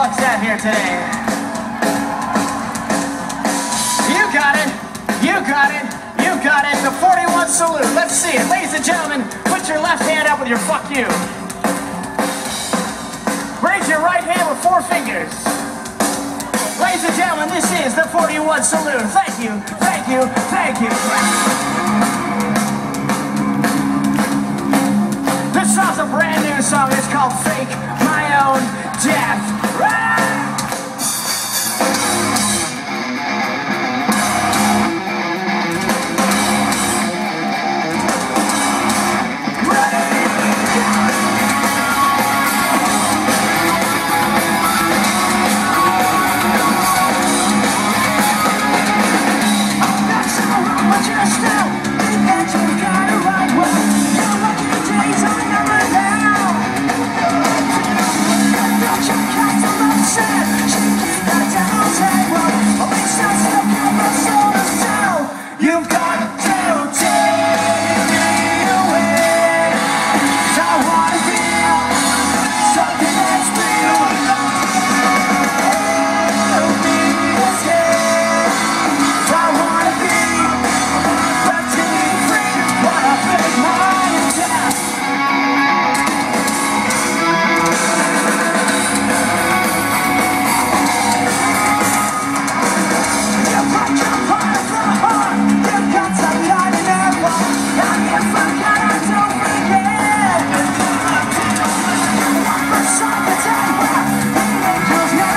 fuck's that here today? You got it. You got it. You got it. The 41 salute. Let's see it. Ladies and gentlemen, put your left hand up with your fuck you. Raise your right hand with 4 fingers. Ladies and gentlemen, this is the 41 salute. Thank you. Thank you. Thank you. This song's a brand new song. It's called Fake My Own Death.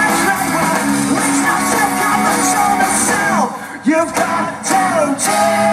You've got to